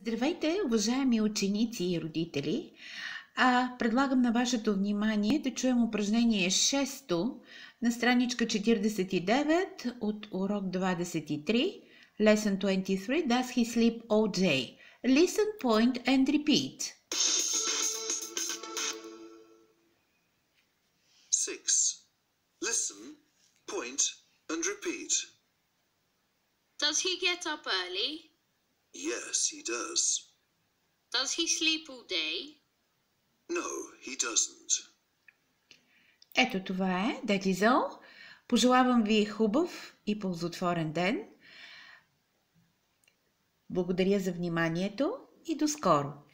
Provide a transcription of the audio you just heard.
Здравейте, уважаеми ученици и родители! Предлагам на вашето внимание да чуем упражнение 6 на страничка 49 от урок 23, Lesson 23, Does he sleep all day? Listen, point and repeat. 6. Listen, point and repeat. Does he get up early? Yes, he does. Does he sleep all day? No, he doesn't. Ето това е, that is all. Пожелавам ви хубав и ползотворен ден. Благодаря за вниманието и до скоро!